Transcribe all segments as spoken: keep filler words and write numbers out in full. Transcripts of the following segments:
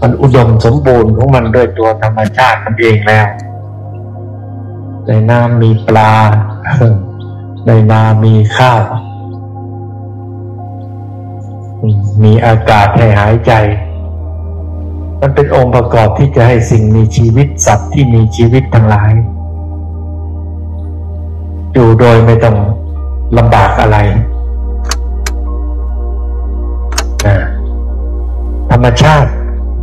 มันอุดมสมบูรณ์ของมันด้วยตัวธรรมชาติมันเองแล้วในน้ำมีปลาในนามีข้าวมีอากาศให้หายใจมันเป็นองค์ประกอบที่จะให้สิ่งมีชีวิตสัตว์ที่มีชีวิตทั้งหลายอยู่โดยไม่ต้องลำบากอะไรธรรมชาติ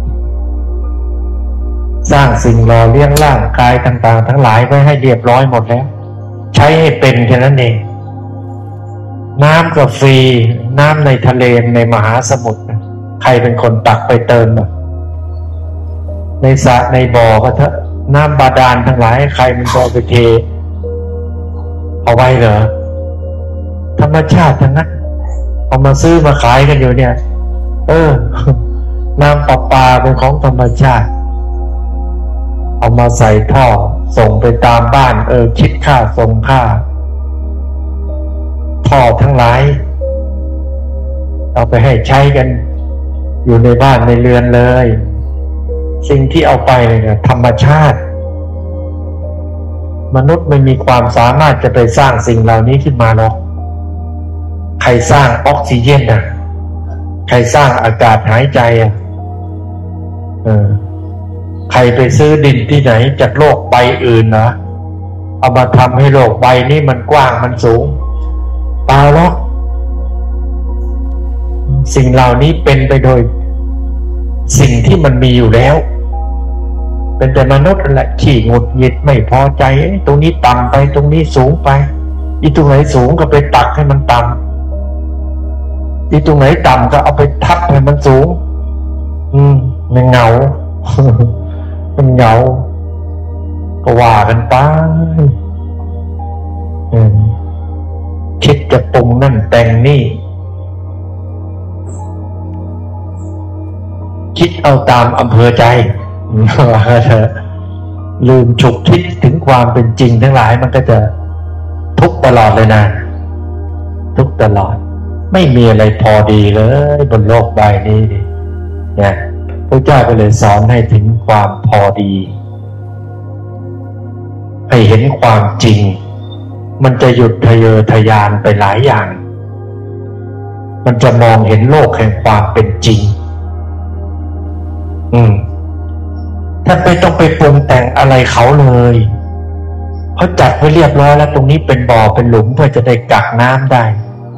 สร้างสิ่งหล่อเลี้ยงร่างกายต่างๆทั้งหลายไว้ให้เรียบร้อยหมดแล้วใช้ให้เป็นแค่นั้นเองน้ำก็ฟรีน้ำในทะเลในมหาสมุทรใครเป็นคนตักไปเติมในสระในบ่อก็เถอะน้ำบาดาลทั้งหลายใครมันก็ไปเทเอาไว้เหรอธรรมชาติทั้งนั้นเอามาซื้อมาขายกันอยู่เนี่ยเออน้ำประปาเป็นของธรรมชาติเอามาใส่ท่อส่งไปตามบ้านเออคิดค่าส่งค่าท่อทั้งหลายเอาไปให้ใช้กันอยู่ในบ้านในเรือนเลยสิ่งที่เอาไปเนี่ยธรรมชาติมนุษย์ไม่มีความสามารถจะไปสร้างสิ่งเหล่านี้ขึ้นมาหรอกใครสร้างออกซิเจนอ่ะใครสร้างอากาศหายใจอ่ะเออใครไปซื้อดินที่ไหนจากโลกใบอื่นนะเอามาทำให้โลกใบนี้มันกว้างมันสูงเปล่าหรอกสิ่งเหล่านี้เป็นไปโดยสิ่งที่มันมีอยู่แล้วเป็นแต่มนุษย์แหละขี้หงุดหงิดไม่พอใจตรงนี้ต่ำไปตรงนี้สูงไปอีตรงไหนสูงก็ไปตักให้มันต่ำอีตรงไหนต่ำก็เอาไปทับให้มันสูงอืมมันเหงา มันเหงาก็ว่ากันไปคิดจะปรุงนั่นแต่งนี่คิดเอาตามอำเภอใจลืมฉุกคิดถึงความเป็นจริงทั้งหลายมันก็จะทุกข์ตลอดเลยนะทุกข์ตลอดไม่มีอะไรพอดีเลยบนโลกใบนี้เนี่ยพระเจ้าก็เลยสอนให้ถึงความพอดีให้เห็นความจริงมันจะหยุดทะเยอทะยานไปหลายอย่างมันจะมองเห็นโลกแห่งความเป็นจริงอืมถ้าไปต้องไปปรุงแต่งอะไรเขาเลยเขาจัดไว้เรียบร้อยแล้วตรงนี้เป็นบ่อเป็นหลุมเพื่อจะได้กักน้ำได้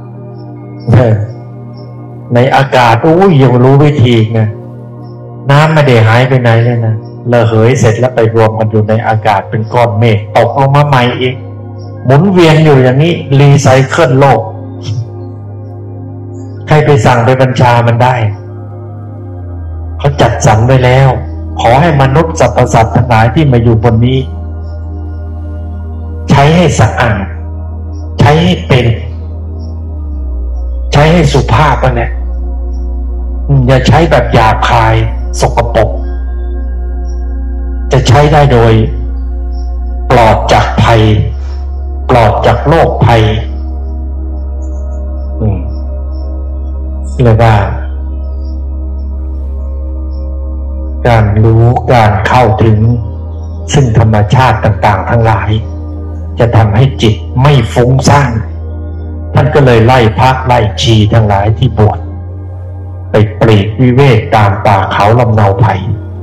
ในอากาศโอ้ยยังรู้วิธีไงน้ำไม่ได้หายไปไหนเลยนะระเหยเสร็จแล้วไปรวมกันอยู่ในอากาศเป็นก้อนเมฆตกลงมาใหม่อีกหมุนเวียนอยู่อย่างนี้รีไซเคิลโลกใครไปสั่งไปบัญชามันได้เขาจัดสรรไว้แล้วขอให้มนุษย์สรรพสัตว์ทั้งหลายที่มาอยู่บนนี้ใช้ให้สะอาดใช้ให้เป็นใช้ให้สุภาพนะเนี่ยอย่าใช้แบบหยาบคายสกปรกจะใช้ได้โดยปลอดจากภัยปลอดจากโรคภัยอืมเลยว่าการรู้การเข้าถึงซึ่งธรรมชาติต่างๆทั้งหลายจะทำให้จิตไม่ฟุ้งซ่านท่านก็เลยไล่พระไล่ชีทั้งหลายที่บวชไปปลีกวิเวกตามป่าเขาลำเนาไผ่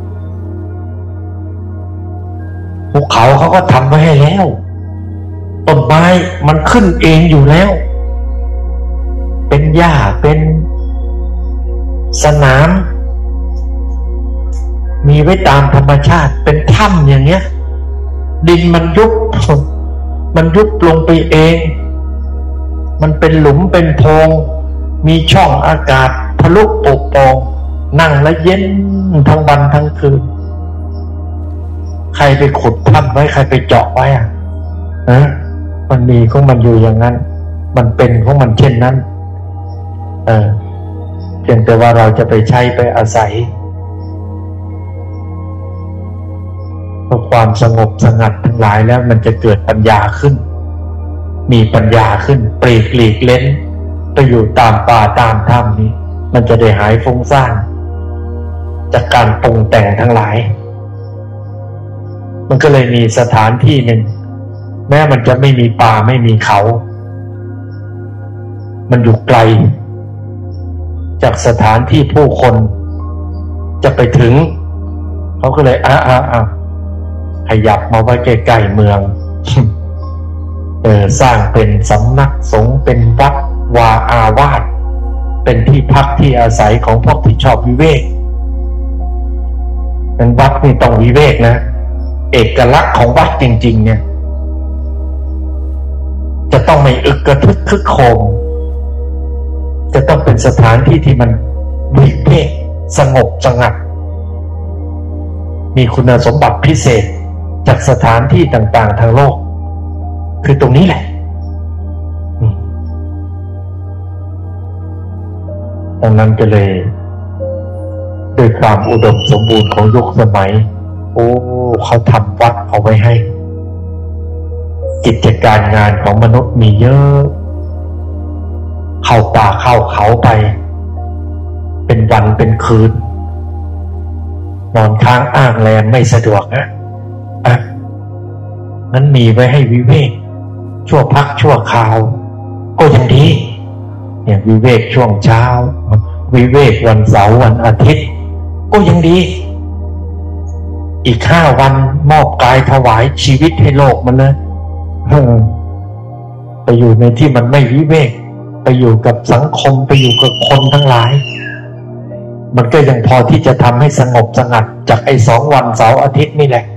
ภูเขาเขาก็ทำไว้ให้แล้วต้นไม้มันขึ้นเองอยู่แล้วเป็นหญ้าเป็นสนามมีไว้ตามธรรมชาติเป็นถ้ำอย่างเงี้ยดินมันยุบมันยุบลงไปเองมันเป็นหลุมเป็นโพรงมีช่องอากาศทะลุโปร่งโปร่งนั่งแล้วเย็นทั้งวันทั้งคืนใครไปขุดถ้ำไว้ใครไปเจาะไว้อ่ะฮะมันมีของมันอยู่อย่างนั้นมันเป็นของมันเช่นนั้นเออเพียงแต่ว่าเราจะไปใช้ไปอาศัยเพราะความสงบสงัดทั้งหลายแล้วมันจะเกิดปัญญาขึ้นมีปัญญาขึ้นปลีกหลีกเล้นไปอยู่ตามป่าตามถ้ำนี้มันจะได้หายฟุ้งซ่านจากการปรุงแต่งทั้งหลายมันก็เลยมีสถานที่หนึ่งแม้มันจะไม่มีป่าไม่มีเขามันอยู่ไกลจากสถานที่ผู้คนจะไปถึงเขาก็เลยอ่ะอ่ะอ่ะขยับมาไว้ใกล้ๆเมือง เออสร้างเป็นสำนักสงฆ์เป็นวัดวาอาวาสเป็นที่พักที่อาศัยของพวกที่ชอบวิเวกเป็นวัดนี่ต้องวิเวกนะเอกลักษณ์ของวัดจริงๆเนี่ยจะต้องไม่อึกกระทึกคึกโครมจะต้องเป็นสถานที่ที่มันวิเวกสงบสงัดมีคุณสมบัติพิเศษจากสถานที่ต่างๆทางโลกคือตรงนี้แหละดังนั้นก็เลยด้วยความอุดมสมบูรณ์ของยุคสมัยโอ้เขาทำวัดเอาไว้ให้กิจการงานของมนุษย์มีเยอะเข้าป่าเข้าเขาไปเป็นวันเป็นคืนนอนค้างอ้างแรมไม่สะดวกนะอ่ะนั้นมีไว้ให้วิเวกชั่วพักชั่วคราวก็ยังดีเนี่ยวิเวกช่วงเช้าวิเวกวันเสาร์วันอาทิตย์ก็ยังดีอีกห้าวันมอบกายถวายชีวิตให้โลกมันเลยไปอยู่ในที่มันไม่วิเวกไปอยู่กับสังคมไปอยู่กับคนทั้งหลายมันก็ยังพอที่จะทำให้สงบสงัดจากไอ้สองวันเสาร์อาทิตย์นี่แหละ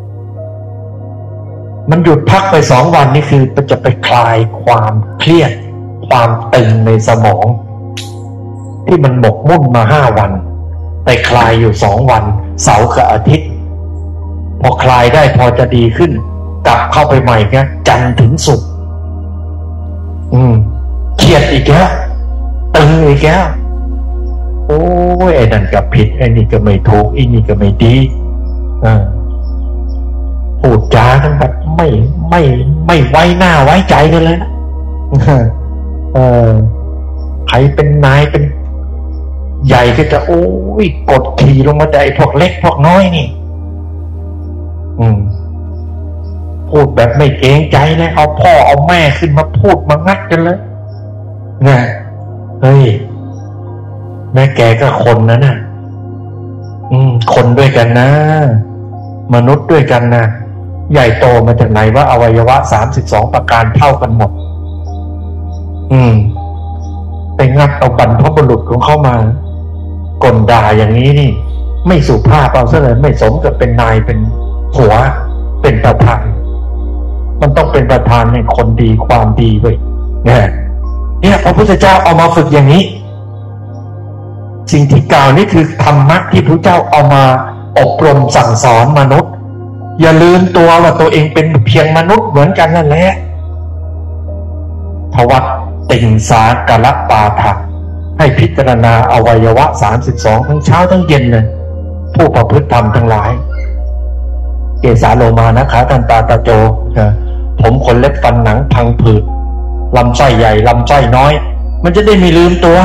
มันหยุดพักไปสองวันนี่คือมันจะไปคลายความเครียดความตึงในสมองที่มันหมกมุ่นมาห้าวันไปคลายอยู่สองวันเสาร์กับอาทิตย์พอคลายได้พอจะดีขึ้นกลับเข้าไปใหม่นะจันทร์ถึงศุกร์อืมเครียดอีกแล้วตึงอีกแล้วโอ้ยไอ้นั่นก็ผิดไอ้นี่ก็ไม่ถูกไอ้นี่ก็ไม่ดีอ่าพูดจากันแบบไม่ไม่ไม่ไว้หน้าไว้ใจกันเลยนะเออใครเป็นนายเป็นใหญ่ก็จะโอ้ยกดขี่ลงมาแต่ไอ้พวกเล็กพวกน้อยนี่อืมพูดแบบไม่เกรงใจเลยเอาพ่อเอาแม่ขึ้นมาพูดมางัดกันเลยนะเฮ้ยแม่แกก็คนนะน่ะอืมคนด้วยกันนะมนุษย์ด้วยกันนะใหญ่โตมาจากไหนว่าอวัยวะสามสิบสองประการเท่ากันหมดอืมไปงัดเอาบรรพบุรุษของเขามากลด่าอย่างนี้นี่ไม่สุภาพเอาซะเลยไม่สมกับเป็นนายเป็นหัวเป็นประธานมันต้องเป็นประธานในคนดีความดีเว้ยเนี่ยเนี่ยพระพุทธเจ้าเอามาฝึกอย่างนี้สิ่งที่กล่าวนี่คือธรรมะที่พระเจ้าเอามาอบรมสั่งสอนมนุษย์อย่าลืมตัวว่าตัวเองเป็นเพียงมนุษย์เหมือนกันนั่นแหละทวัตติงสากละปาฐะให้พิจารณาอวัยวะสามสิบสองทั้งเช้าทั้งเย็นเลยผู้ประพฤติธรรมทั้งหลายเกสาโลมานะคะทันตาตาโจผมขนเล็บฟันหนังพังผืดลำไส้ใหญ่ลำไส้น้อยมันจะได้ไม่ลืมตัว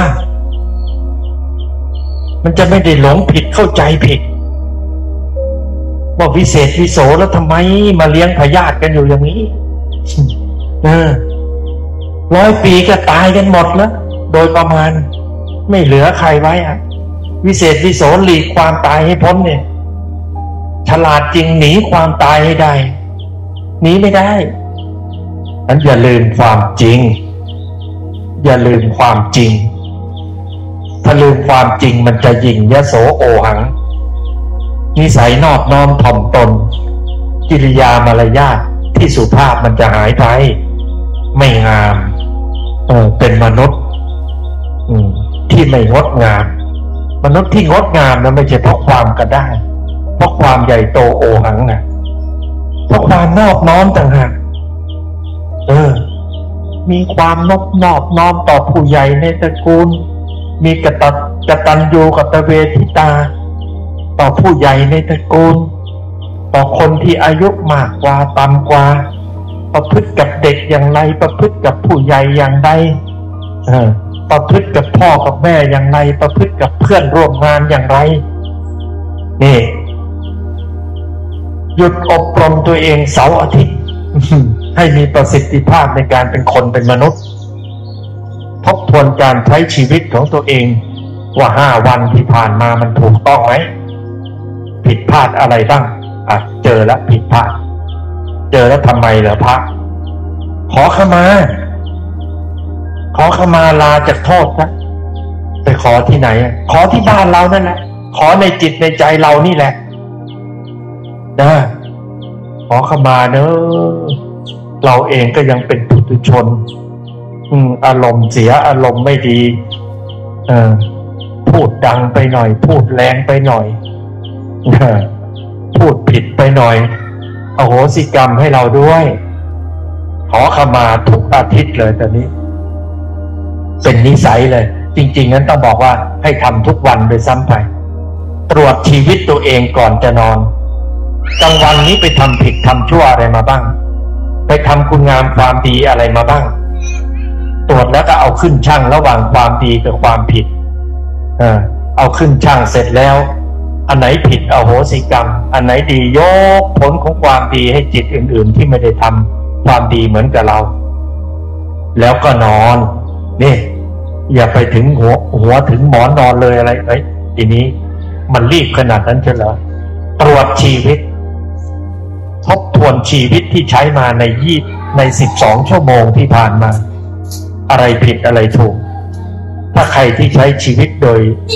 มันจะไม่ได้หลงผิดเข้าใจผิดว่าวิเศษวิโสแล้วทำไมมาเลี้ยงพยาธิกันอยู่อย่างนี้เออร้อยปีก็ตายกันหมดแล้วโดยประมาณไม่เหลือใครไว้อะวิเศษวิโสหลีกความตายให้พ้นเนี่ยฉลาดจริงหนีความตายให้ได้หนีไม่ได้นั้นอย่าลืมความจริงอย่าลืมความจริงถ้าลืมความจริงมันจะยิ่งยโสโอหังนิสัยนอบน้อมถ่อมตนกิริยามารยาทที่สุภาพมันจะหายไปไม่งามเออเป็นมนุษย์อืมที่ไม่งดงามมนุษย์ที่งดงามนั้นไม่ใช่เพราะความกระด้างเพราะความใหญ่โตโอหังนะเพราะความนอบน้อมต่างหากเออมีความนอบนอบน้อมต่อผู้ใหญ่ในตระกูลมีกตัญกตัญญูกตเวทิตาต่อผู้ใหญ่ในตระกูลต่อคนที่อายุมากกว่าต่ำกว่าประพฤติกับเด็กอย่างไรประพฤติกับผู้ใหญ่อย่างไรเออประพฤติกับพ่อกับแม่อย่างไรประพฤติกับเพื่อนร่วมงานอย่างไรนี่หยุดอบรมตัวเองเสาร์อาทิตย์ ให้มีประสิทธิภาพในการเป็นคนเป็นมนุษย์ทบทวนการใช้ชีวิตของตัวเองว่าห้าวันที่ผ่านมามันถูกต้องไหมผิดพลาดอะไรบ้างอ่ะเจอแล้วผิดพลาดเจอแล้วทำไมเหรอพระขอขมาขอขมาลาจากโทษนะไปขอที่ไหนขอที่บ้านเรานั่นแหละขอในจิตในใจเรานี่แหละนะขอขมาเนอะเราเองก็ยังเป็นปุถุชนอืมอารมณ์เสียอารมณ์ไม่ดีเออพูดดังไปหน่อยพูดแรงไปหน่อยพูดผิดไปหน่อยอโหสิกรรมให้เราด้วยขอขมาทุกอาทิตย์เลยตอนนี้เป็นนิสัยเลยจริงๆงั้นต้องบอกว่าให้ทำทุกวันโดยซ้ำไปตรวจชีวิตตัวเองก่อนจะนอนกลางวันนี้ไปทำผิดทำชั่วอะไรมาบ้างไปทำคุณงามความดีอะไรมาบ้างตรวจแล้วก็เอาขึ้นชั่งระหว่างความดีกับความผิดเออเอาขึ้นชั่งเสร็จแล้วอันไหนผิดอโหสิกรรมอันไหนดียกผลของความดีให้จิตอื่นๆที่ไม่ได้ทำความดีเหมือนกับเราแล้วก็นอนนี่อย่าไปถึงหัวหัวถึงหมอนนอนเลยอะไรเอ้ยทีนี้มันรีบขนาดนั้นใช่เหรอตรวจชีวิตทบทวนชีวิตที่ใช้มาในยี่ในสิบสองชั่วโมงที่ผ่านมาอะไรผิดอะไรถูกถ้าใครที่ใช้ชีวิตโดย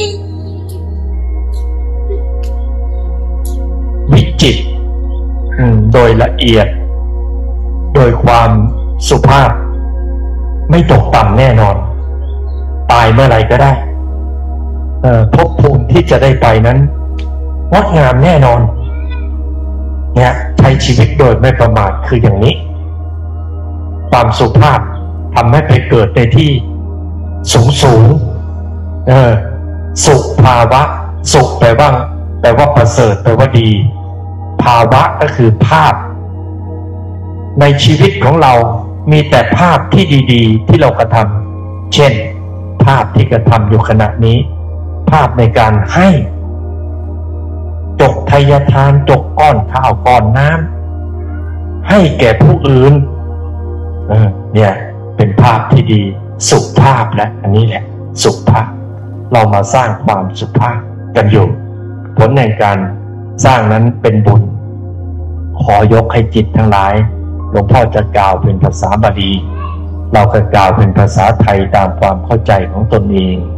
วิจิตรโดยละเอียดโดยความสุภาพไม่ตกต่ำแน่นอนตายเมื่อไหร่ก็ได้ภพภูมิที่จะได้ไปนั้นงดงามแน่นอนเนี่ยใช้ชีวิตโดยไม่ประมาทคืออย่างนี้ความสุภาพทำให้ไปเกิดในที่สูงสูงเออสุขภาวะสุขแปลว่าแปลว่าประเสริฐแปลว่าดีภาวะก็คือภาพในชีวิตของเรามีแต่ภาพที่ดีๆที่เรากระทำเช่นภาพที่กระทำอยู่ขณะนี้ภาพในการให้จกทายทานจกก้อนข้าวก้อนน้ำให้แก่ผู้อื่นเออเนี่ยเป็นภาพที่ดีสุภาพและอันนี้แหละสุภาพเรามาสร้างความสุภาพกันอยู่ผลในการสร้างนั้นเป็นบุญขอยกให้จิตทั้งหลายหลวงพ่อจะกล่าวเป็นภาษาบาลีเราก็กล่าวเป็นภาษาไทยตามความเข้าใจของตนเอง